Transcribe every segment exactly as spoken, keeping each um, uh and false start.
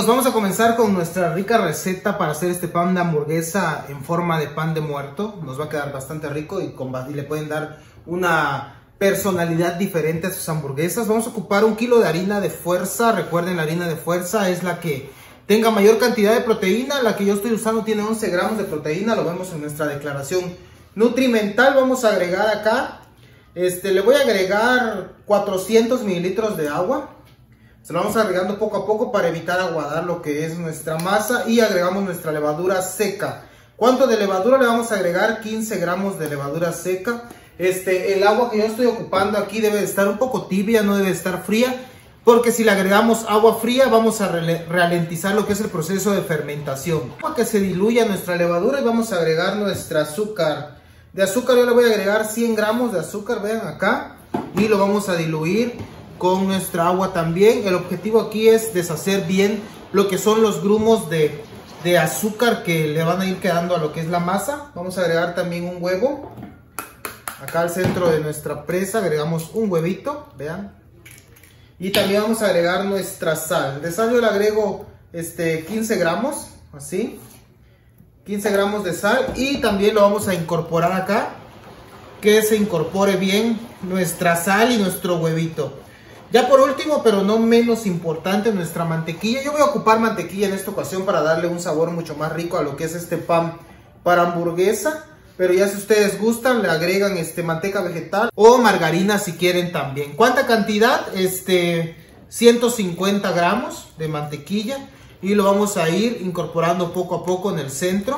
amigos, vamos a comenzar con nuestra rica receta para hacer este pan de hamburguesa en forma de pan de muerto. Nos va a quedar bastante rico y, con, y le pueden dar una personalidad diferente a sus hamburguesas. Vamos a ocupar un kilo de harina de fuerza. Recuerden, la harina de fuerza es la que tenga mayor cantidad de proteína. La que yo estoy usando tiene once gramos de proteína, lo vemos en nuestra declaración nutrimental. Vamos a agregar acá, este, le voy a agregar cuatrocientos mililitros de agua. Se lo vamos agregando poco a poco para evitar aguadar lo que es nuestra masa, y agregamos nuestra levadura seca. ¿Cuánto de levadura le vamos a agregar? quince gramos de levadura seca. Este, el agua que yo estoy ocupando aquí debe de estar un poco tibia, no debe estar fría, porque si le agregamos agua fría vamos a ralentizar lo que es el proceso de fermentación. Para que se diluya nuestra levadura, y vamos a agregar nuestra azúcar. De azúcar yo le voy a agregar cien gramos de azúcar, vean acá, y lo vamos a diluir con nuestra agua también. El objetivo aquí es deshacer bien lo que son los grumos de, de azúcar que le van a ir quedando a lo que es la masa. Vamos a agregar también un huevo. Acá al centro de nuestra presa agregamos un huevito, vean. Y también vamos a agregar nuestra sal. De sal yo le agrego este, quince gramos, así. quince gramos de sal, y también lo vamos a incorporar acá. Que se incorpore bien nuestra sal y nuestro huevito. Ya por último, pero no menos importante, nuestra mantequilla. Yo voy a ocupar mantequilla en esta ocasión para darle un sabor mucho más rico a lo que es este pan para hamburguesa. Pero ya si ustedes gustan, le agregan este, manteca vegetal o margarina si quieren también. ¿Cuánta cantidad? Este, ciento cincuenta gramos de mantequilla. Y lo vamos a ir incorporando poco a poco en el centro.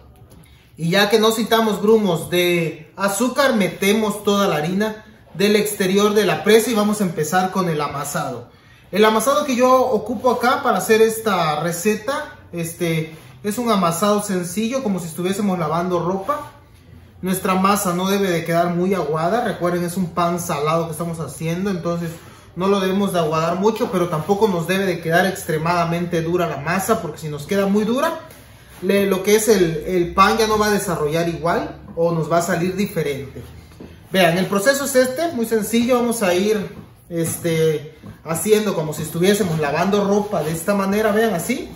Y ya que no necesitamos grumos de azúcar, metemos toda la harina del exterior de la presa y vamos a empezar con el amasado. El amasado que yo ocupo acá para hacer esta receta, este, es un amasado sencillo, como si estuviésemos lavando ropa. Nuestra masa no debe de quedar muy aguada. Recuerden, es un pan salado que estamos haciendo, entonces no lo debemos de aguadar mucho, pero tampoco nos debe de quedar extremadamente dura la masa, porque si nos queda muy dura, le, lo que es el, el pan ya no va a desarrollar igual o nos va a salir diferente. Vean, el proceso es este, muy sencillo. Vamos a ir este, haciendo como si estuviésemos lavando ropa de esta manera, vean, así.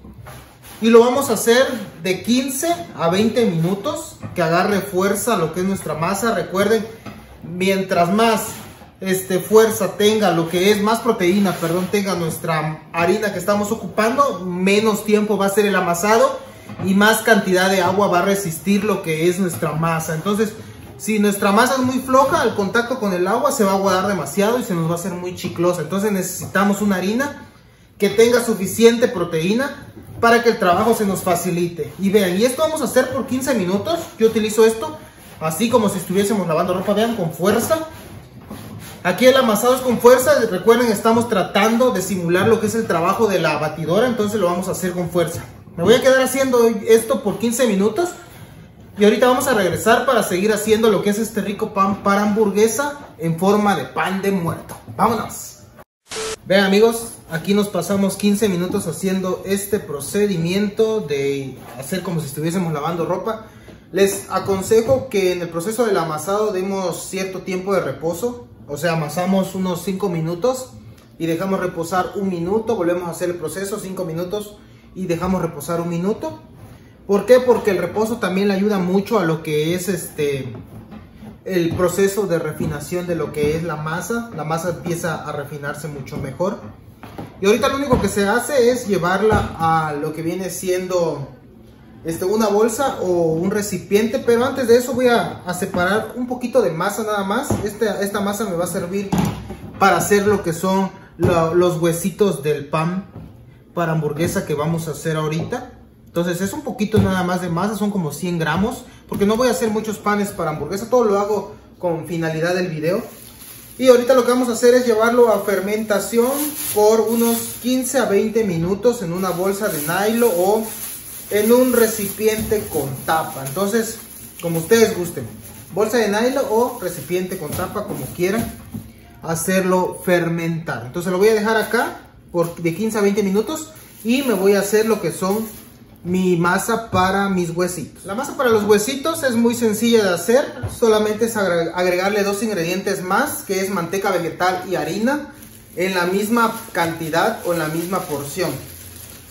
Y lo vamos a hacer de quince a veinte minutos, que agarre fuerza lo que es nuestra masa. Recuerden, mientras más este, fuerza tenga, lo que es más proteína, perdón, tenga nuestra harina que estamos ocupando, menos tiempo va a ser el amasado y más cantidad de agua va a resistir lo que es nuestra masa. Entonces, si nuestra masa es muy floja, al contacto con el agua se va a aguadar demasiado y se nos va a hacer muy chiclosa. Entonces necesitamos una harina que tenga suficiente proteína para que el trabajo se nos facilite. Y vean, y esto vamos a hacer por quince minutos. Yo utilizo esto así como si estuviésemos lavando ropa, vean, con fuerza. Aquí el amasado es con fuerza. Recuerden, estamos tratando de simular lo que es el trabajo de la batidora, entonces lo vamos a hacer con fuerza. Me voy a quedar haciendo esto por quince minutos. Y ahorita vamos a regresar para seguir haciendo lo que es este rico pan para hamburguesa en forma de pan de muerto. ¡Vámonos! Vean, amigos, aquí nos pasamos quince minutos haciendo este procedimiento de hacer como si estuviésemos lavando ropa. Les aconsejo que en el proceso del amasado demos cierto tiempo de reposo. O sea, amasamos unos cinco minutos y dejamos reposar un minuto. Volvemos a hacer el proceso, cinco minutos y dejamos reposar un minuto. ¿Por qué? Porque el reposo también le ayuda mucho a lo que es este el proceso de refinación de lo que es la masa. La masa empieza a refinarse mucho mejor. Y ahorita lo único que se hace es llevarla a lo que viene siendo este, una bolsa o un recipiente. Pero antes de eso voy a, a separar un poquito de masa nada más. Este, esta masa me va a servir para hacer lo que son lo, los huesitos del pan para hamburguesa que vamos a hacer ahorita. Entonces es un poquito nada más de masa, son como cien gramos, porque no voy a hacer muchos panes para hamburguesa, todo lo hago con finalidad del video. Y ahorita lo que vamos a hacer es llevarlo a fermentación por unos quince a veinte minutos en una bolsa de nylon o en un recipiente con tapa. Entonces, como ustedes gusten, bolsa de nylon o recipiente con tapa, como quieran hacerlo fermentar. Entonces lo voy a dejar acá por de quince a veinte minutos y me voy a hacer lo que son mi masa para mis huesitos. La masa para los huesitos es muy sencilla de hacer, solamente es agregarle dos ingredientes más, que es manteca vegetal y harina, en la misma cantidad o en la misma porción.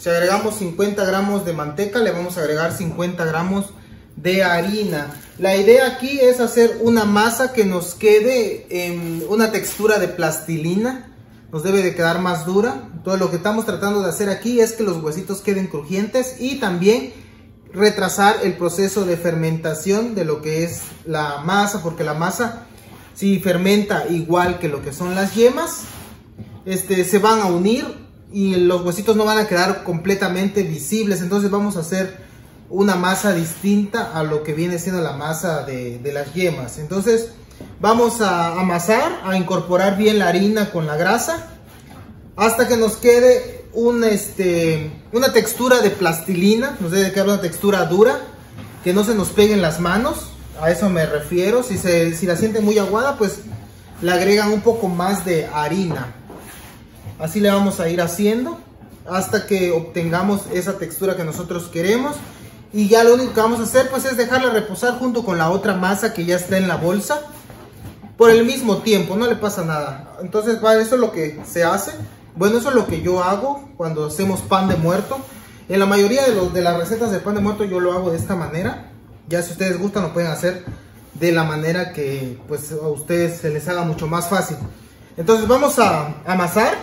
Si agregamos cincuenta gramos de manteca, le vamos a agregar cincuenta gramos de harina. La idea aquí es hacer una masa que nos quede en una textura de plastilina. Nos debe de quedar más dura. Todo lo que estamos tratando de hacer aquí es que los huesitos queden crujientes y también retrasar el proceso de fermentación de lo que es la masa, porque la masa, si fermenta igual que lo que son las yemas, este, se van a unir y los huesitos no van a quedar completamente visibles. Entonces vamos a hacer una masa distinta a lo que viene siendo la masa de, de las yemas. Entonces vamos a amasar, a incorporar bien la harina con la grasa hasta que nos quede un, este, una textura de plastilina. Nos debe quedar una textura dura, que no se nos peguen las manos. A eso me refiero. Si, se, si la sienten muy aguada, pues le agregan un poco más de harina. Así le vamos a ir haciendo hasta que obtengamos esa textura que nosotros queremos. Y ya lo único que vamos a hacer pues es dejarla reposar junto con la otra masa que ya está en la bolsa por el mismo tiempo, no le pasa nada. Entonces, vale, eso es lo que se hace. Bueno, eso es lo que yo hago cuando hacemos pan de muerto. En la mayoría de, los, de las recetas de pan de muerto yo lo hago de esta manera. Ya si ustedes gustan lo pueden hacer de la manera que pues a ustedes se les haga mucho más fácil. Entonces vamos a amasar,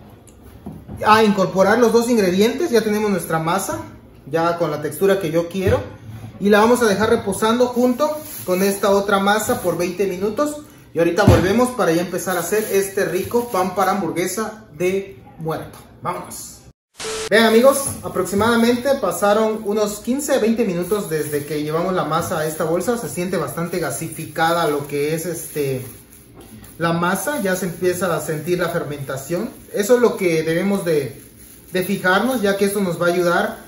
a incorporar los dos ingredientes. Ya tenemos nuestra masa, ya con la textura que yo quiero. Y la vamos a dejar reposando junto con esta otra masa por veinte minutos. Y ahorita volvemos para ya empezar a hacer este rico pan para hamburguesa de muerto. Vámonos. Vean amigos, aproximadamente pasaron unos quince a veinte minutos desde que llevamos la masa a esta bolsa. Se siente bastante gasificada lo que es este la masa. Ya se empieza a sentir la fermentación. Eso es lo que debemos de, de fijarnos, ya que esto nos va a ayudar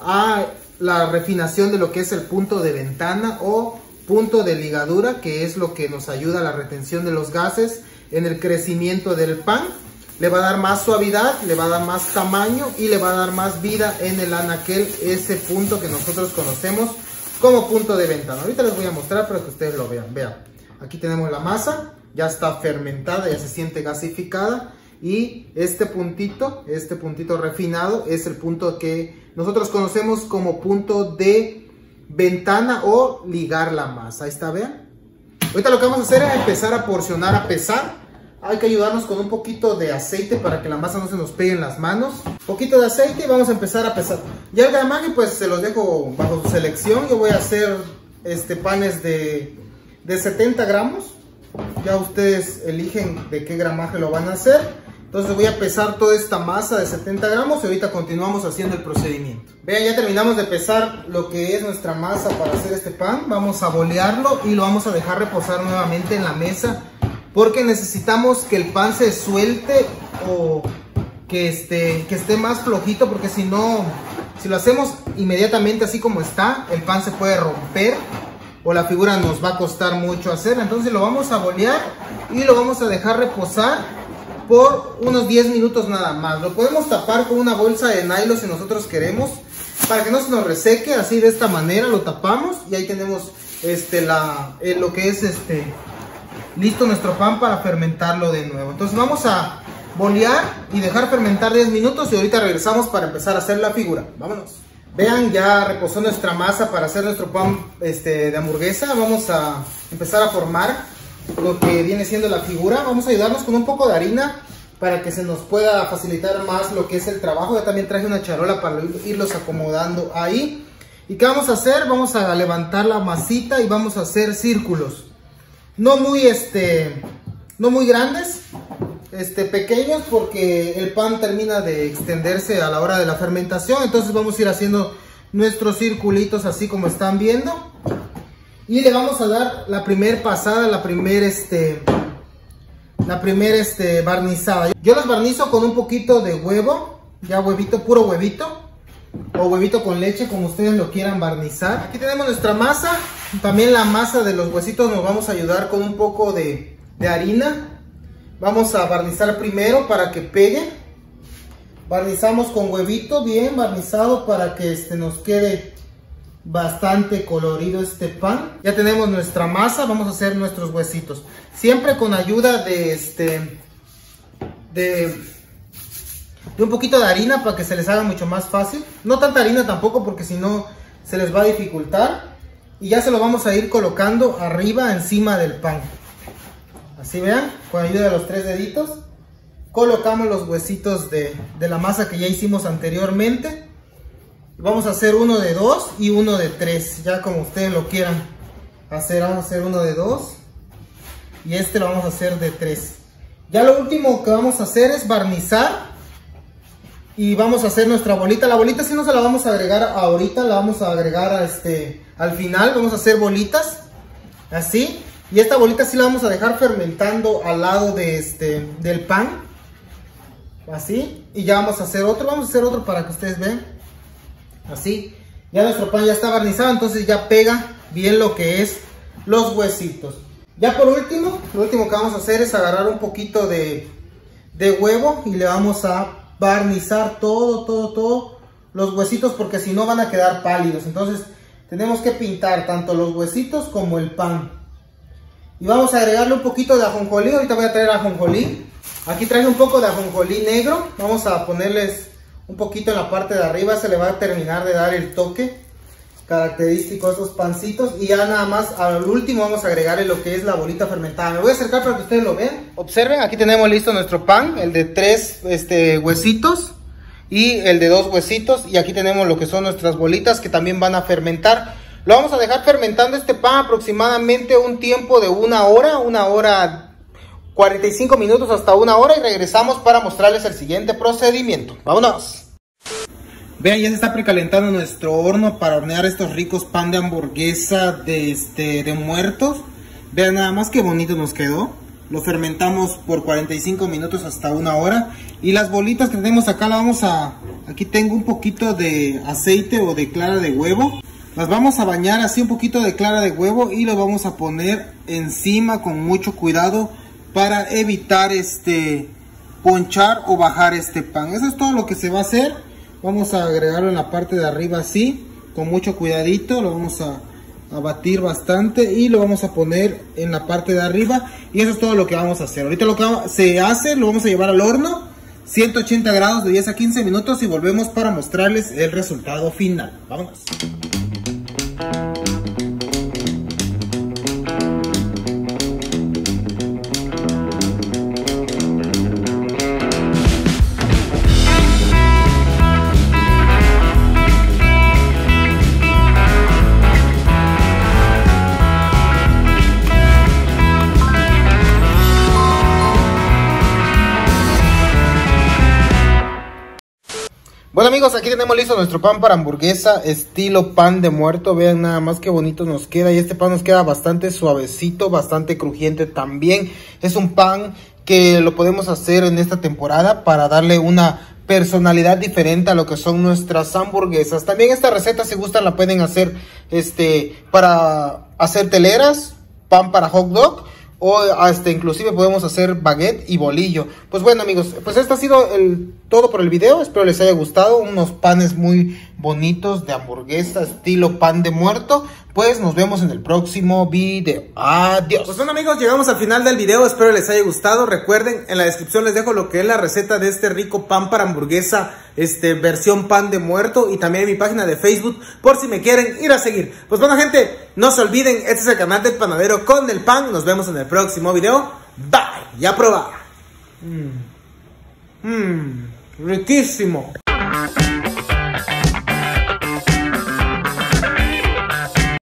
a la refinación de lo que es el punto de ventana o punto de ligadura, que es lo que nos ayuda a la retención de los gases en el crecimiento del pan. Le va a dar más suavidad, le va a dar más tamaño y le va a dar más vida en el anaquel, ese punto que nosotros conocemos como punto de ventana. Ahorita les voy a mostrar para que ustedes lo vean. Vean, aquí tenemos la masa, ya está fermentada, ya se siente gasificada. Y este puntito, este puntito refinado es el punto que nosotros conocemos como punto de ventana o ligar la masa. Ahí está, vean. Ahorita lo que vamos a hacer es empezar a porcionar, a pesar. Hay que ayudarnos con un poquito de aceite para que la masa no se nos pegue en las manos. Un poquito de aceite y vamos a empezar a pesar. Ya el gramaje pues se los dejo bajo su selección. Yo voy a hacer este, panes de, de setenta gramos. Ya ustedes eligen de qué gramaje lo van a hacer. Entonces voy a pesar toda esta masa de setenta gramos y ahorita continuamos haciendo el procedimiento. Vean, ya terminamos de pesar lo que es nuestra masa para hacer este pan. Vamos a bolearlo y lo vamos a dejar reposar nuevamente en la mesa, porque necesitamos que el pan se suelte o que esté, que esté más flojito, porque si no, si lo hacemos inmediatamente así como está, el pan se puede romper o la figura nos va a costar mucho hacerla. Entonces lo vamos a bolear y lo vamos a dejar reposar por unos diez minutos nada más. Lo podemos tapar con una bolsa de nylon si nosotros queremos, para que no se nos reseque. Así de esta manera lo tapamos y ahí tenemos este, la, eh, lo que es este, listo nuestro pan para fermentarlo de nuevo. Entonces vamos a bolear y dejar fermentar diez minutos y ahorita regresamos para empezar a hacer la figura. Vámonos. Vean, ya reposó nuestra masa para hacer nuestro pan este, de hamburguesa. Vamos a empezar a formar lo que viene siendo la figura. Vamos a ayudarnos con un poco de harina para que se nos pueda facilitar más lo que es el trabajo. Ya también traje una charola para irlos acomodando ahí. ¿Y qué vamos a hacer? Vamos a levantar la masita y vamos a hacer círculos. No muy, este, no muy grandes, este, pequeños, porque el pan termina de extenderse a la hora de la fermentación. Entonces vamos a ir haciendo nuestros circulitos así como están viendo. Y le vamos a dar la primer pasada, la primer este, la primer este, barnizada. Yo los barnizo con un poquito de huevo, ya huevito, puro huevito, o huevito con leche, como ustedes lo quieran barnizar. Aquí tenemos nuestra masa. También la masa de los huesitos nos vamos a ayudar con un poco de, de harina. Vamos a barnizar primero para que pegue. Barnizamos con huevito bien barnizado para que este, nos quede bastante colorido este pan. Ya tenemos nuestra masa, vamos a hacer nuestros huesitos. Siempre con ayuda de este de, de un poquito de harina para que se les haga mucho más fácil. No tanta harina tampoco, porque si no se les va a dificultar. Y ya se lo vamos a ir colocando arriba, encima del pan. Así, vean, con ayuda de los tres deditos. Colocamos los huesitos de, de la masa que ya hicimos anteriormente. Vamos a hacer uno de dos y uno de tres, ya como ustedes lo quieran hacer. Vamos a hacer uno de dos y este lo vamos a hacer de tres. Ya lo último que vamos a hacer es barnizar y vamos a hacer nuestra bolita. La bolita sí no se la vamos a agregar ahorita, la vamos a agregar a este, al final. Vamos a hacer bolitas así, y esta bolita sí la vamos a dejar fermentando al lado de este, del pan, así. Y ya vamos a hacer otro, vamos a hacer otro para que ustedes vean. Así, ya nuestro pan ya está barnizado, entonces ya pega bien lo que es los huesitos. Ya por último, lo último que vamos a hacer es agarrar un poquito de, de huevo y le vamos a barnizar todo, todo, todo los huesitos, porque si no van a quedar pálidos. Entonces tenemos que pintar tanto los huesitos como el pan. Y vamos a agregarle un poquito de ajonjolí. Ahorita voy a traer ajonjolí. Aquí traje un poco de ajonjolí negro. Vamos a ponerles un poquito en la parte de arriba. Se le va a terminar de dar el toque característico a estos pancitos. Y ya nada más al último vamos a agregarle lo que es la bolita fermentada. Me voy a acercar para que ustedes lo vean. Observen, aquí tenemos listo nuestro pan, el de tres este, huesitos y el de dos huesitos. Y aquí tenemos lo que son nuestras bolitas, que también van a fermentar. Lo vamos a dejar fermentando este pan aproximadamente un tiempo de una hora, una hora cuarenta y cinco minutos hasta una hora, y regresamos para mostrarles el siguiente procedimiento. ¡Vámonos! Vean, ya se está precalentando nuestro horno para hornear estos ricos pan de hamburguesa de, este, de muertos. Vean nada más qué bonito nos quedó. Lo fermentamos por cuarenta y cinco minutos hasta una hora. Y las bolitas que tenemos acá, la vamos a... Aquí tengo un poquito de aceite o de clara de huevo. Las vamos a bañar así, un poquito de clara de huevo, y lo vamos a poner encima con mucho cuidado para evitar este ponchar o bajar este pan. Eso es todo lo que se va a hacer. Vamos a agregarlo en la parte de arriba así, con mucho cuidadito. Lo vamos a, a batir bastante y lo vamos a poner en la parte de arriba. Y eso es todo lo que vamos a hacer. Ahorita lo que se hace, lo vamos a llevar al horno, ciento ochenta grados de diez a quince minutos, y volvemos para mostrarles el resultado final. Vámonos. Bueno amigos, aquí tenemos listo nuestro pan para hamburguesa estilo pan de muerto. Vean nada más qué bonito nos queda, y este pan nos queda bastante suavecito, bastante crujiente también. Es un pan que lo podemos hacer en esta temporada para darle una personalidad diferente a lo que son nuestras hamburguesas. También esta receta, si gustan, la pueden hacer este para hacer teleras, pan para hot dog, o hasta inclusive podemos hacer baguette y bolillo. Pues bueno amigos, pues esto ha sido el, todo por el video. Espero les haya gustado. Unos panes muy bonitos de hamburguesa estilo pan de muerto. Pues nos vemos en el próximo video. Adiós. Pues bueno amigos, llegamos al final del video. Espero les haya gustado. Recuerden, en la descripción les dejo lo que es la receta de este rico pan para hamburguesa, este versión pan de muerto, y también en mi página de Facebook por si me quieren ir a seguir. Pues bueno gente, no se olviden, este es el canal del panadero con el pan. Nos vemos en el próximo video. Bye. Y a probar. Mmm. Mmm. Riquísimo.